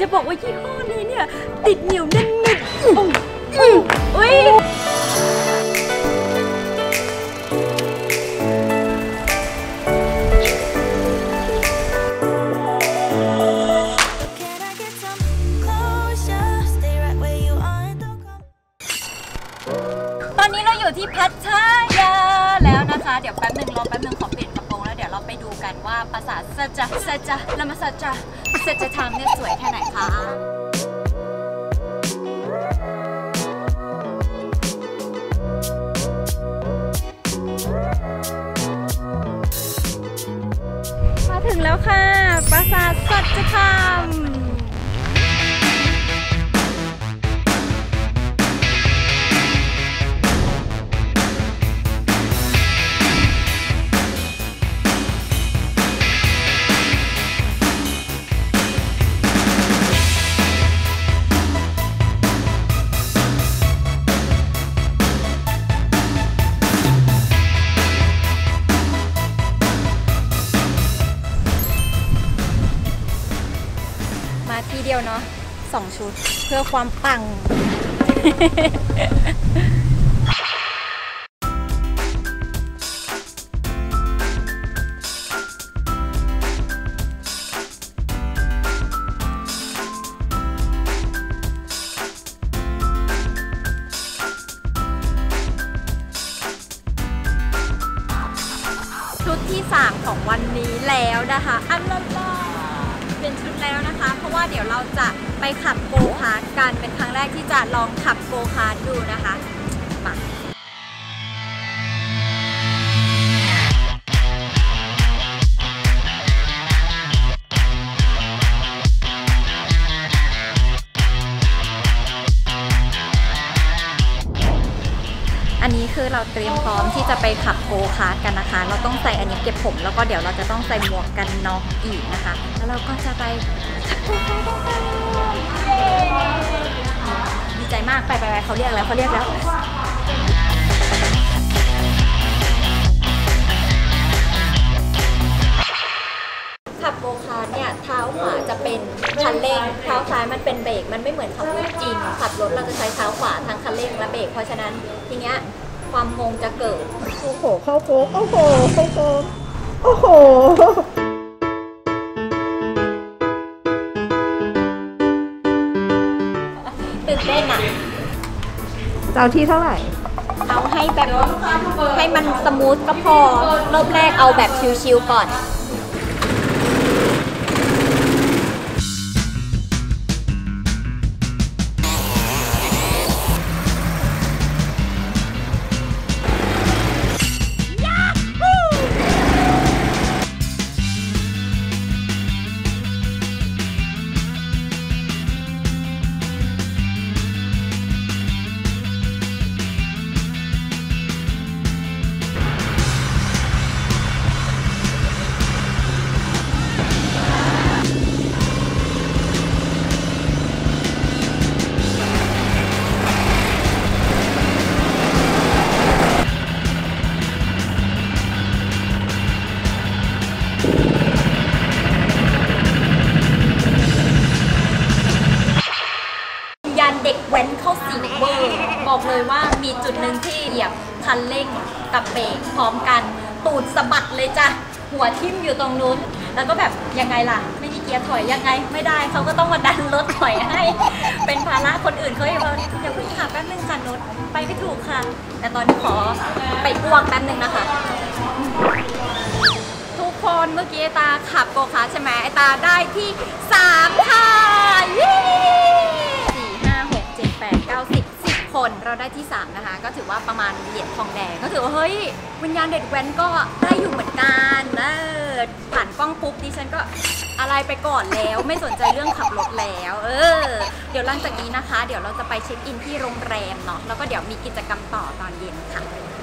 บอกว่ายี่ห้อนี้เนี่ยติดเหนียวแน่นๆอุ้ยตอนนี้เราอยู่ที่พัทยาแล้วนะคะเดี๋ยวแป๊บนึงรอแป๊บนึงขอเปลี่ยนกระโปรงแล้วเดี๋ยวเราไปดูกันว่าปราสาทสัจละมาสัจธรรมเนี่ยสวยแค่ไหนคะมาถึงแล้วค่ะปราสาทสัจธรรมทีเดียวเนาะ2 ชุดเพื่อความปัง ชุดที่3ของวันนี้แล้วนะคะอันละเป็นชุดแล้วนะคะเพราะว่าเดี๋ยวเราจะไปขับโกคาร์ทกันเป็นครั้งแรกที่จะลองขับโกคาร์ทดูนะคะมาอันนี้คือเราเตรียมพร้อมที่จะไปขับโกคาร์ทกันนะคะเราต้องใส่อันนี้เก็บผมแล้วก็เดี๋ยวเราจะต้องใส่หมวกกันน็อกอีกนะคะแล้วเราก็จะไปขับโกคาร์ทกันดีใจมากไปเขาเรียกแล้วขับโกคาร์ทเนี่ยเท้าขวาจะเป็นคันเร่งเท้าซ้ายมันเป็นเบรกมันไม่เหมือนขับรถจริงขับรถเราจะใช้เท้าขวาทั้งคันเร่งและเบรกเพราะฉะนั้นทีเนี้ยความงงจะเกิดโอ้โหเข้าโค้งโอ้โหตื่นเต้นอ่ะเจ้าที่เท่าไหร่เอาให้แบบให้มันสมูทก็พอรอบแรกเอาแบบชิลๆก่อนเด็กแว้นเข้าสิงเวอร์บอกเลยว่ามีจุดหนึ่งที่เหยียบคันเร่งกับเบรกพร้อมกันตูดสะบัดเลยจ้ะหัวทิ่มอยู่ตรงนู้นแล้วก็แบบยังไงล่ะไม่มีเกียร์ถอยยังไงไม่ได้เขาก็ต้องมาดันรถถอยให้เป็นภาระคนอื่นเขาเองว่าเดี๋ยวพี่ขับแป๊บนึงค่ะนุชไปไม่ถูกค่ะแต่ตอนนี้ขอไปอ้วกแป๊บนึงนะคะทุกคนเมื่อกี้ตาขับโกคาร์ทใช่ไหมไอตาได้ที่3ค่ะคนเราได้ที่3นะคะก็ถือว่าประมาณเหรียญทองแดงก็ถือว่าเฮ้ยวิญญาณเด็กแว้นก็ได้อยู่เหมือนกันผ่านกล้องปุ๊บดิฉันก็อะไรไปก่อนแล้วไม่สนใจเรื่องขับรถแล้วเดี๋ยวหลังจากนี้นะคะเดี๋ยวเราจะไปเช็คอินที่โรงแรมเนาะแล้วก็เดี๋ยวมีกิจกรรมต่อตอนเย็นค่ะ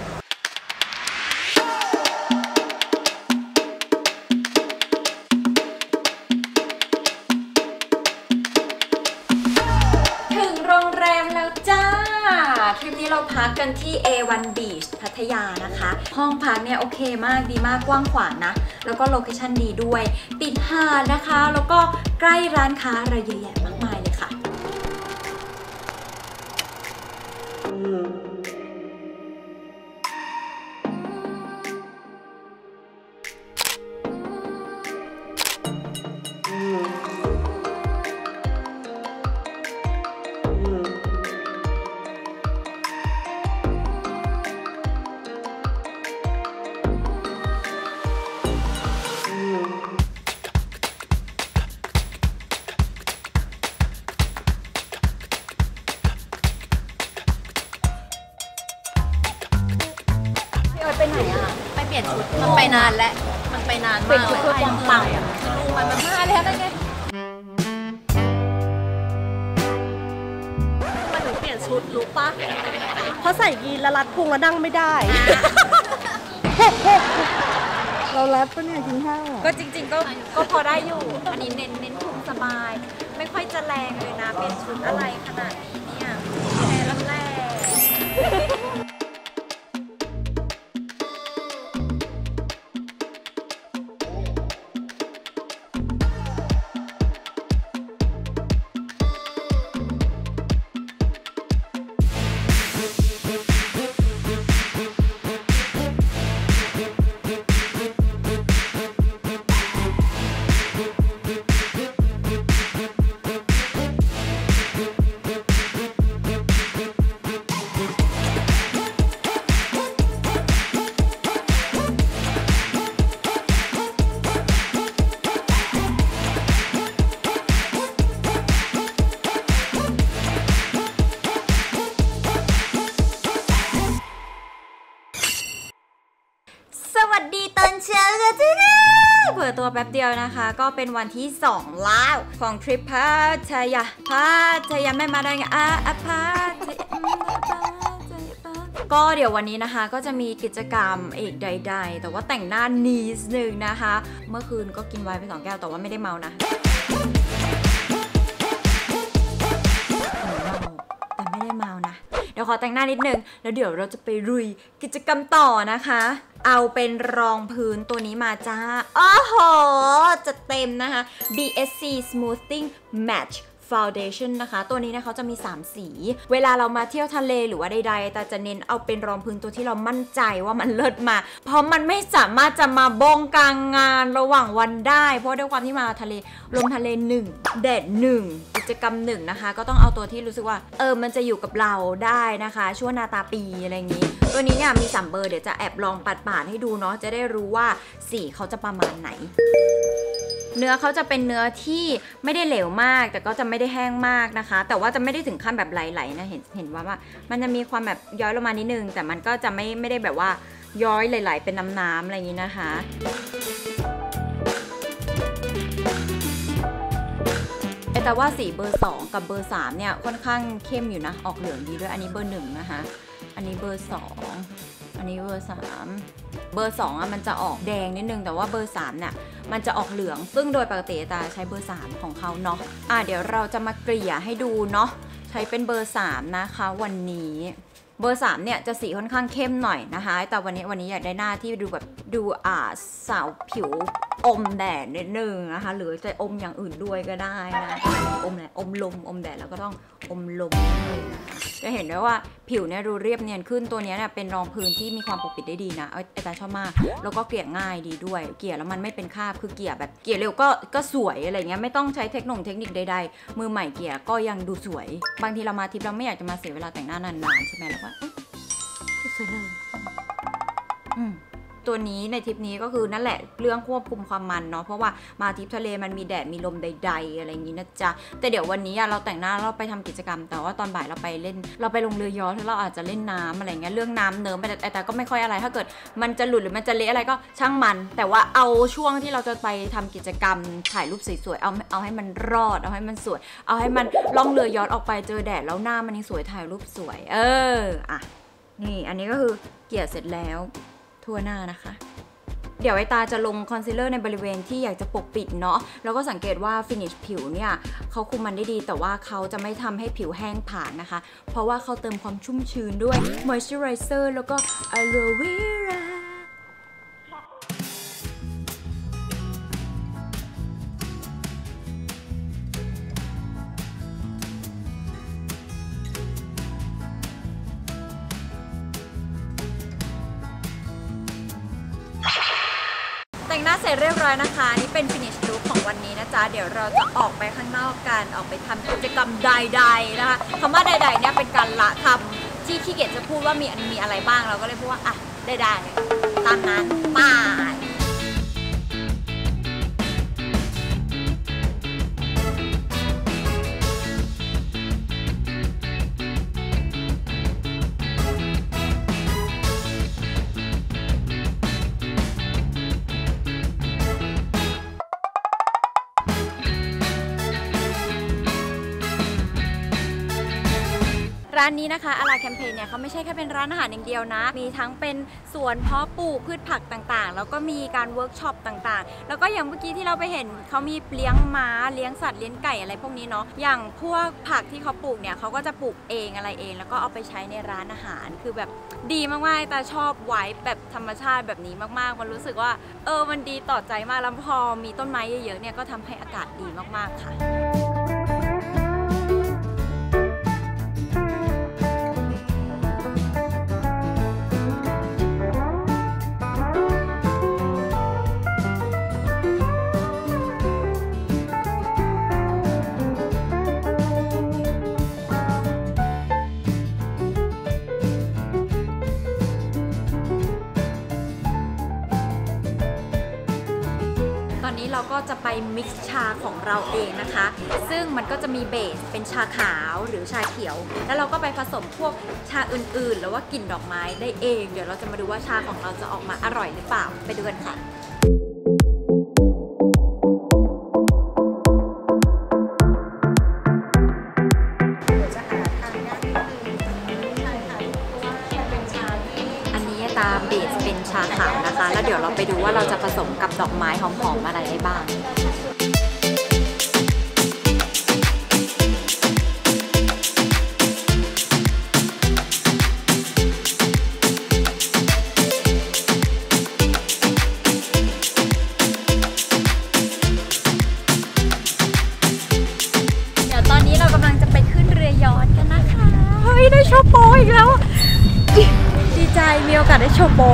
ทริปนี้เราพักกันที่ A1 Beach พัทยานะคะห้องพักเนี่ยโอเคมากดีมากกว้างขวางนะแล้วก็โลเคชั่นดีด้วยติดหาดนะคะแล้วก็ใกล้ร้านค้าอะไรเยอะแยะมากไปไหนอ่ะไปเปลี่ยนชุดมันไปนานแล้วมันไปนานมากเลยไปเมืองปังอ่ะดูมันมาแล้วได้ไงมันถึงเปลี่ยนชุดรู้ปะเพราะใส่ยีนแล้วรัดพุงแล้วนั่งไม่ได้เรารัดปะเนี่ยกินข้าวก็จริงๆก็พอได้อยู่อันนี้เน้นพุงสบายไม่ค่อยจะแรงเลยนะเป็นชุดอะไรขนาดนี้เนี่ยแค่แรกสวัสดีตอนเช้าค่ะทุกคนเปิดตัวแป๊บเดียวนะคะก็เป็นวันที่2แล้วของทริปพัทยาไม่มาได้ไงพัทยาก็เดี๋ยววันนี้นะคะก็จะมีกิจกรรมอีกใดๆแต่ว่าแต่งหน้านิดนึงนะคะเมื่อคืนก็กินไวน์ไป2 แก้วแต่ว่าไม่ได้เมานะแต่ไม่ได้เมานะเดี๋ยวขอแต่งหน้านิดนึงแล้วเดี๋ยวเราจะไปลุยกิจกรรมต่อนะคะเอาเป็นรองพื้นตัวนี้มาจ้าโอ้โหจะเต็มนะคะ BSC Smoothing Match Foundation นะคะตัวนี้นะเขาจะมี3สีเวลาเรามาเที่ยวทะเลหรือว่าใดๆแต่จะเน้นเอาเป็นรองพื้นตัวที่เรามั่นใจว่ามันเลิศมาเพราะมันไม่สามารถจะมาบงกลางงานระหว่างวันได้เพราะด้วยความที่มาทะเลลมทะเล1แดด1กิจกรรม1นะคะก็ต้องเอาตัวที่รู้สึกว่ามันจะอยู่กับเราได้นะคะชั่วนาตาปีอะไรอย่างนี้ตัวนี้เนี่ยมี3 เบอร์เดี๋ยวจะแอบลองปัดๆให้ดูเนาะจะได้รู้ว่าสีเขาจะประมาณไหนเนื้อเขาจะเป็นเนื้อที่ไม่ได้เหลวมากแต่ก็จะไม่ได้แห้งมากนะคะแต่ว่าจะไม่ได้ถึงขั้นแบบไหลๆนะเห็นว่ามันจะมีความแบบย้อยลงมานิดนึงแต่มันก็จะไม่ได้แบบว่าย้อยไหลๆเป็นน้ำๆอะไรอย่างนี้นะคะแต่ว่าสีเบอร์2กับเบอร์3เนี่ยค่อนข้างเข้มอยู่นะออกเหลืองดีด้วยอันนี้เบอร์1นะคะอันนี้เบอร์2อันนี้เบอร์3เบอร์2อ่ะมันจะออกแดงนิดนึงแต่ว่าเบอร์3เนี่ยมันจะออกเหลืองซึ่งโดยปกติตาใช้เบอร์3ของเขาเนาะเดี๋ยวเราจะมาเกลี่ยให้ดูเนาะใช้เป็นเบอร์3นะคะวันนี้เบอร์3เนี่ยจะสีค่อนข้างเข้มหน่อยนะคะแต่วันนี้อยากได้หน้าที่ดูแบบดูสาวผิวอมแดดนิดนึงนะคะหรือจะอมอย่างอื่นด้วยก็ได้นะอมอะไรอมลมอมแดดแล้วก็ต้องอมลมเลยนะคะจะเห็นได้ว่าผิวเนี่ยดูเรียบเนียนขึ้นตัวนี้เนี่ยเป็นรองพื้นที่มีความปกปิดได้ดีนะไอ้ตาชอบมากแล้วก็เกลี่ยง่ายดีด้วยเกลี่ยแล้วมันไม่เป็นคราบคือเกลี่ยแบบเกลี่ยเร็วก็สวยอะไรเงี้ยไม่ต้องใช้เทคนิคใดๆมือใหม่เกลี่ยก็ยังดูสวยบางทีเรามาทริปเราไม่อยากจะมาเสียเวลาแต่งหน้านานๆใช่ไหมแล้วว่าสวยเลยตัวนี้ในทริปนี้ก็คือนั่นแหละเรื่องควบคุมความมันเนาะเพราะว่ามาทริปทะเลมันมีแดดมีลมใดๆอะไรอย่างนี้นะจ๊ะแต่เดี๋ยววันนี้เราแต่งหน้าเราไปทำกิจกรรมแต่ว่าตอนบ่ายเราไปลงเรือยอชต์แล้วเราอาจจะเล่นน้ำอะไรเงี้ยเรื่องน้ำเนิมแต่ก็ไม่ค่อยอะไรถ้าเกิดมันจะหลุดหรือมันจะเละอะไรก็ช่างมันแต่ว่าเอาช่วงที่เราจะไปทำกิจกรรมถ่ายรูปสวยๆเอาให้มันรอดเอาให้มันสวยเอาให้มันล่องเรือยอชต์ออกไปเจอแดดแล้วหน้ามันยังสวยถ่ายรูปสวยนี่อันนี้ก็คือเกลี่ยเสร็จแล้วทั่วหน้านะคะเดี๋ยวไอตาจะลงคอนซีลเลอร์ในบริเวณที่อยากจะปกปิดเนาะแล้วก็สังเกตว่าฟินิชผิวเนี่ยเขาคุมมันได้ดีแต่ว่าเขาจะไม่ทำให้ผิวแห้งผากนะคะเพราะว่าเขาเติมความชุ่มชื้นด้วยมอยส์เจอไรเซอร์แล้วก็อะโลเวราแต่งหน้าเสร็จเรียบร้อยนะคะนี่เป็น finish look ของวันนี้นะจ๊ะเดี๋ยวเราจะออกไปข้างนอกกันออกไปทำกิจกรรมใดๆนะคะคำว่าใดๆเนี่ยเป็นการละคำที่ขี้เกียจจะพูดว่ามีอะไรบ้างเราก็เลยพูดว่าอ่ะใดๆตามนั้นป้าร้านนี้นะคะอาราแคมเปญเนี่ยเขาไม่ใช่แค่เป็นร้านอาหารอย่างเดียวนะมีทั้งเป็นสวนเพาะปลูกพืชผักต่างๆแล้วก็มีการเวิร์กช็อปต่างๆแล้วก็อย่างเมื่อกี้ที่เราไปเห็นเขามีเลี้ยงม้าเลี้ยงสัตว์เลี้ยงไก่อะไรพวกนี้เนาะอย่างพวกผักที่เขาปลูกเนี่ยเขาก็จะปลูกเองอะไรเองแล้วก็เอาไปใช้ในร้านอาหารคือแบบดีมากๆแต่ชอบไว้แบบธรรมชาติแบบนี้มากๆมันรู้สึกว่ามันดีต่อใจมากแล้วพอมีต้นไม้เยอะๆเนี่ยก็ทำให้อากาศดีมากๆค่ะตอนนี้เราก็จะไปมิกซ์ชาของเราเองนะคะซึ่งมันก็จะมีเบสเป็นชาขาวหรือชาเขียวแล้วเราก็ไปผสมพวกชาอื่นๆหรือว่ากลิ่นดอกไม้ได้เองเดี๋ยวเราจะมาดูว่าชาของเราจะออกมาอร่อยหรือเปล่าไปดูกันค่ะตามเบสเป็นชาขาวนะคะแล้วเดี๋ยวเราไปดูว่าเราจะผสมกับดอกไม้หอมๆอะไรได้บ้างเดี๋ยวตอนนี้เรากำลังจะไปขึ้นเรือยอชต์กันนะคะเฮ้ยได้โชว์โปอีกแล้วดีใจมีโอกาสได้โชว์โป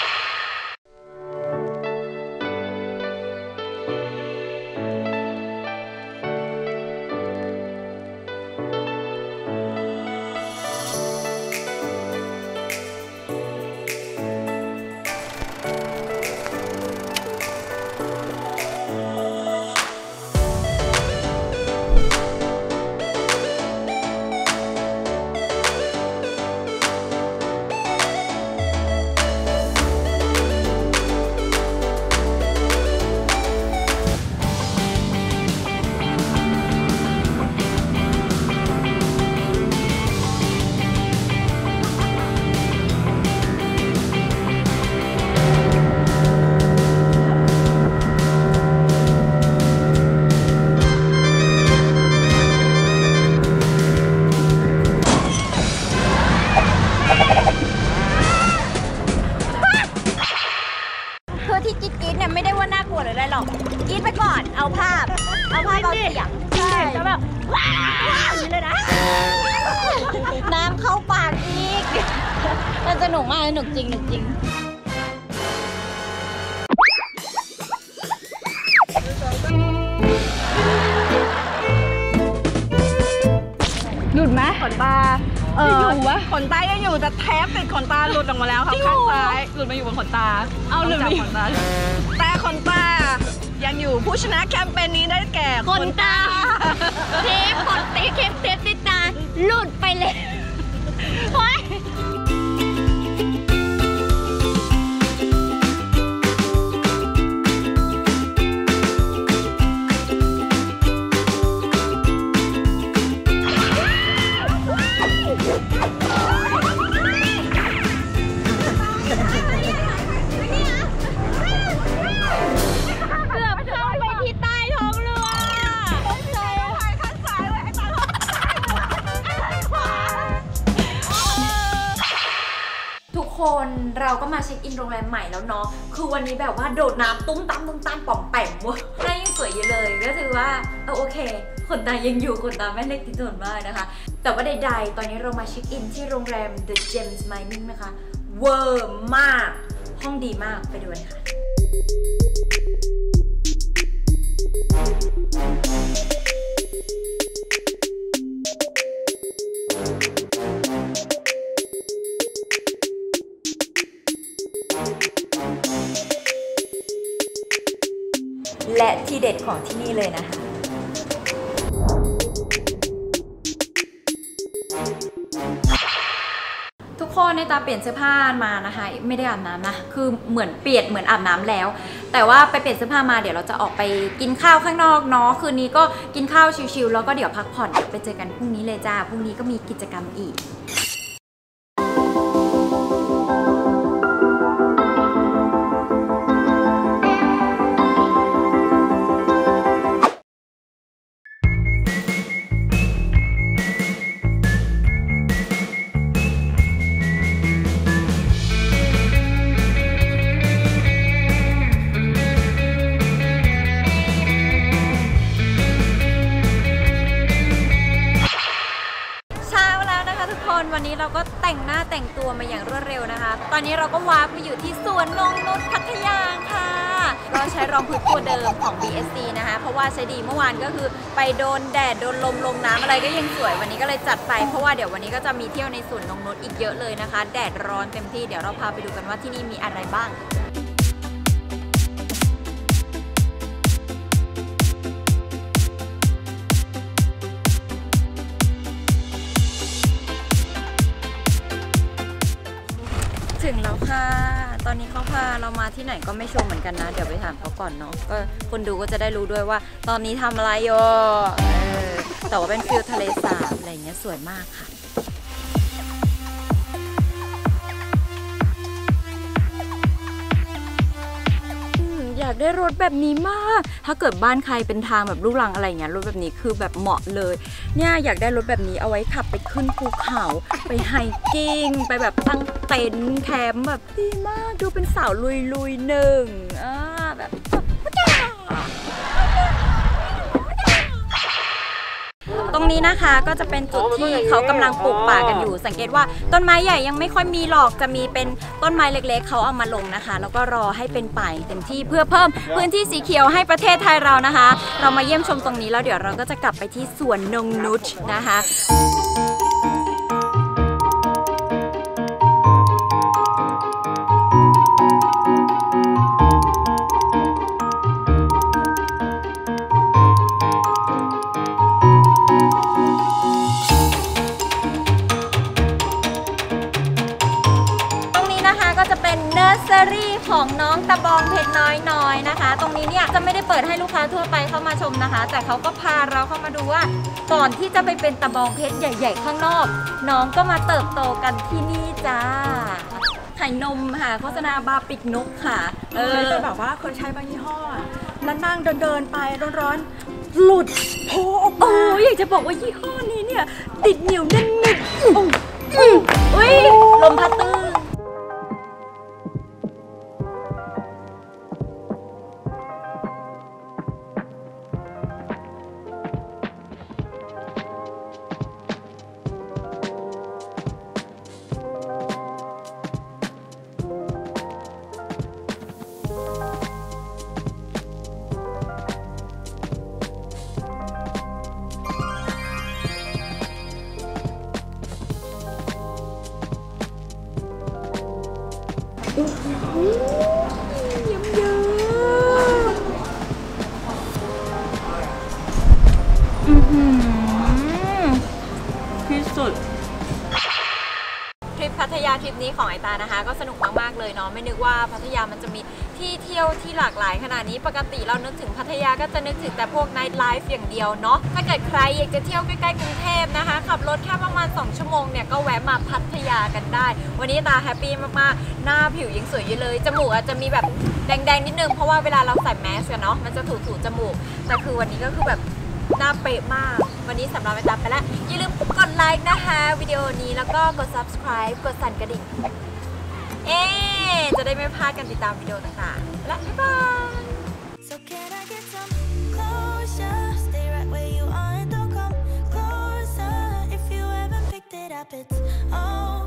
ที่กิ๊ดเนี่ยไม่ได้ว่าน่ากลัวหรืออะไรหรอกกิ๊ดไปก่อนเอาภาพเอาเสียงใช่จะแบบว้าวนี่เลยนะน้ำเข้าปากอีกมันสนุกมากสนุกจริงหลุดไหมขนตาอยู่วะขนตายังอยู่แต่แทบติดขนตาหลุดออกมาแล้วครับข้างซ้ายหลุดมาอยู่บนขนตาเอาหลุดมาขนตาแต่ขนตายังอยู่ผู้ชนะแคมเปญนี้ได้แก่ขนตาเทปติดตาหลุดไปเลยโอ๊ยคนเราก็มาเช็คอินโรงแรมใหม่แล้วเนาะคือวันนี้แบบว่าโดดน้ำตุ้มตามป่อมแปมวะหน้ายังสวยอยู่เลยก็ถือว่าโอเคขนตายังอยู่ขนตาไม่เล็กติดทนมากนะคะแต่ว่าใดๆตอนนี้เรามาเช็คอินที่โรงแรม The Gems Mining นะคะเวอร์มากห้องดีมากไปดูกันค่ะและที่เด็ดของที่นี่เลยนะคะทุกคนในตาเปลี่ยนเสื้อผ้ามานะคะไม่ได้อาบน้ำนะคือเหมือนเปลี่ยนเหมือนอาบน้ำแล้วแต่ว่าไปเปลี่ยนเสื้อผ้ามาเดี๋ยวเราจะออกไปกินข้าวข้างนอกเนาะคืนนี้ก็กินข้าวชิลๆแล้วก็เดี๋ยวพักผ่อนไปเจอกันพรุ่งนี้เลยจ้าพรุ่งนี้ก็มีกิจกรรมอีกวันนี้เราก็แต่งหน้าแต่งตัวมาอย่างรวดเร็วนะคะตอนนี้เราก็วาร์ปไปอยู่ที่สวนนงนุชพัทยาค่ะก็ใช้รองพื้นตัวเดิมของ BSC นะคะเพราะว่าใช้ดีเมื่อวานก็คือไปโดนแดดโดนลมลงน้ำอะไรก็ยังสวยวันนี้ก็เลยจัดไปเพราะว่าเดี๋ยววันนี้ก็จะมีเที่ยวในสวนนงนุชอีกเยอะเลยนะคะแดดร้อนเต็มที่เดี๋ยวเราพาไปดูกันว่าที่นี่มีอะไรบ้างถึงแล้วค่ะตอนนี้เขาพาเรามาที่ไหนก็ไม่ชัวร์เหมือนกันนะเดี๋ยวไปถามเขาก่อนเนาะก็คนดูก็จะได้รู้ด้วยว่าตอนนี้ทำอะไรอยู่แต่ว่าเป็นฟิลทะเลสาบอะไรเงี้ยสวยมากค่ะอยากได้รถแบบนี้มากถ้าเกิดบ้านใครเป็นทางแบบลูกรังอะไรเงี้ยรถแบบนี้คือแบบเหมาะเลยเนี่ยอยากได้รถแบบนี้เอาไว้ขับไปขึ้นภูเขาไปไฮกิ้งไปแบบตั้งเต็นท์แคมป์แบบดีมากดูเป็นสาวลุยๆหนึ่งแบบตรงนี้นะคะก็จะเป็นจุดที่เขากำลังปลูกป่ากันอยู่สังเกตว่าต้นไม้ใหญ่ยังไม่ค่อยมีหรอกจะมีเป็นต้นไม้เล็กๆเขาเอามาลงนะคะแล้วก็รอให้เป็นป่าเต็มที่เพื่อเพิ่มพื้นที่สีเขียวให้ประเทศไทยเรานะคะเรามาเยี่ยมชมตรงนี้แล้วเดี๋ยวเราก็จะกลับไปที่สวนนงนุชนะคะของน้องตะบองเพชรน้อยๆนะคะตรงนี้เนี่ยจะไม่ได้เปิดให้ลูกค้าทั่วไปเข้ามาชมนะคะแต่เขาก็พาเราเข้ามาดูว่าก่อนที่จะไปเป็นตะบองเพชรใหญ่ๆข้างนอกน้องก็มาเติบโตกันที่นี่จ้าไข่นมค่ะโฆษณาบาปิกนุกค่ะจะแบบว่าคนใช้บางยี่ห้อแล้วนั่งเดินไปร้อนๆหลุดโผล่ออกมาอยากจะบอกว่ายี่ห้อนี้เนี่ยติดเหนียวแน่นๆอุ้ยลมพัดตื้อที่สุดทริปพัทยาทริปนี้ของไอตานะคะก็สนุกมากๆเลยเนาะไม่นึกว่าพัทยามันจะมีที่เที่ยวที่หลากหลายขนาดนี้ปกติเรานึกถึงพัทยาก็จะนึกถึงแต่พวกไนท์ไลฟ์อย่างเดียวเนาะถ้าเกิดใครอยากจะเที่ยวใกล้ๆกรุงเทพนะคะขับรถแค่ประมาณ2 ชั่วโมงเนี่ยก็แวะมาพัทยากันได้วันนี้ตาแฮปปี้มากๆหน้าผิวยังสวยอยู่เลยจมูกอาจจะมีแบบแดงๆนิดนึงเพราะว่าเวลาเราใส่แมสกันเนาะมันจะถูจมูกแต่คือวันนี้ก็คือแบบหน้าเป๊ะมากวันนี้สำหรับไอตาไปแล้วอย่าลืมกดไลค์นะคะวิดีโอนี้แล้วก็กด subscribe กดสั่นกระดิ่งจะได้ไม่พลาดกันติดตามวิดีโอต่างๆและบ๊ายบาย So can I get some closure? Stay right where you are and don't come closer. If you haven't picked it up, it's